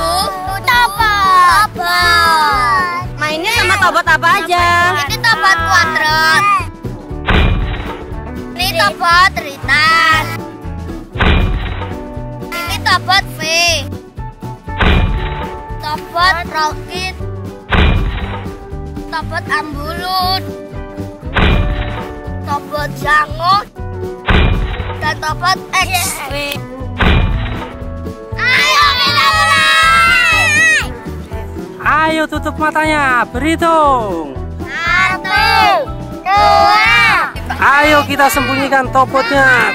Tobot. Mainnya sama tobot apa aja? Ini tobot kuadrat. Ini tobot ritan. Ini tobot V. Tobot rokit. Tobot ambulut. Tobot jangut. Dan tobot XV. Ayo kita mulai. Ayo tutup matanya, berhitung. 1, 2. Ayo kita sembunyikan tobotnya.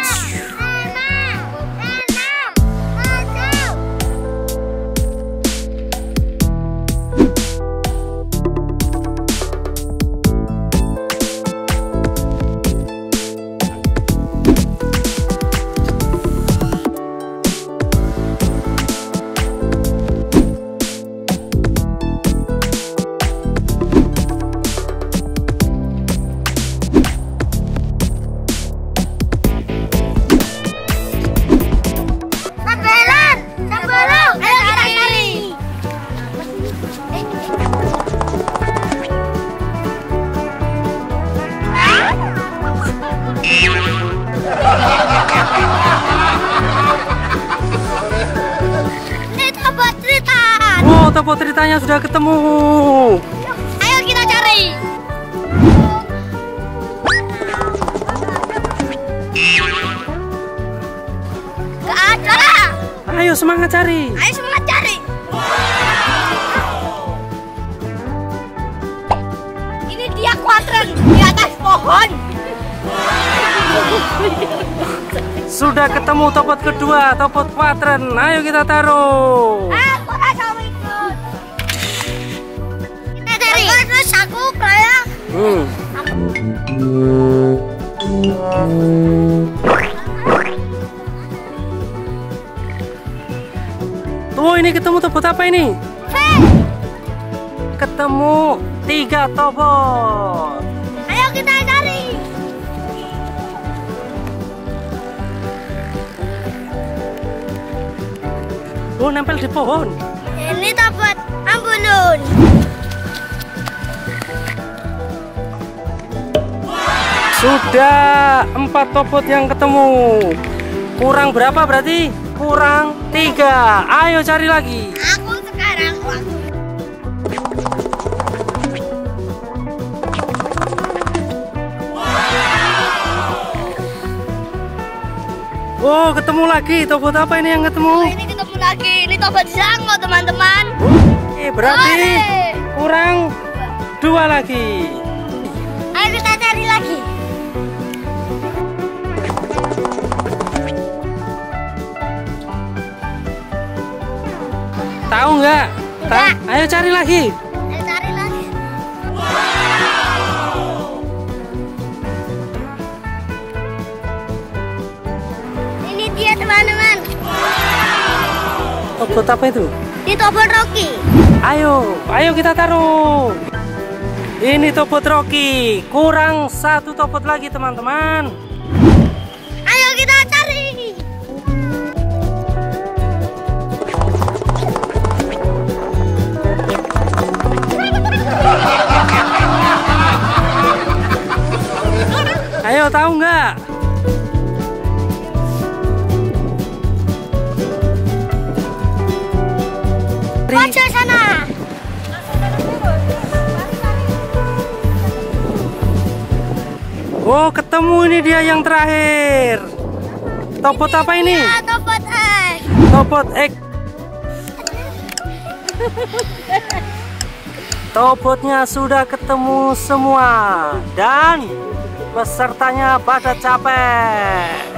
Oh, tobot ceritanya sudah ketemu. Ayo kita cari. Gak ada. Ayo semangat cari. Ayo semangat cari. Ini dia kuadran di atas pohon. Sudah ketemu tobot kedua, tobot kuadran. Ayo kita taruh. Aku rasa ikut. Kita cari. Terus aku kayak. Tuh ini ketemu tobot apa ini? Ketemu 3 tobot. Ayo kita cari. Oh, nempel di pohon. Ini tobot ambulun. Sudah 4 tobot yang ketemu. Kurang berapa berarti? Kurang 3. Ayo cari lagi. Aku sekarang waktu. Oh, ketemu lagi. Tobot apa ini yang ketemu? Oh, ini ketemu lagi. Ini tobot jangut, teman-teman. Oke, berarti kurang 2 lagi. Ayo kita cari lagi. Tahu nggak? Nggak. Ayo cari lagi. Ayo cari lagi. Ini dia, teman-teman. Tobot apa itu? Ini tobot Rocky. Ayo kita taruh. Ini tobot Rocky. Kurang 1 tobot lagi, teman-teman. Ayo kita cari. Ayo, tahu nggak? Pojok sana. Oh, ketemu ini dia yang terakhir. Tobot apa ini? Ya, tobot X. Tobot X. Tobotnya sudah ketemu semua dan pesertanya pada capek.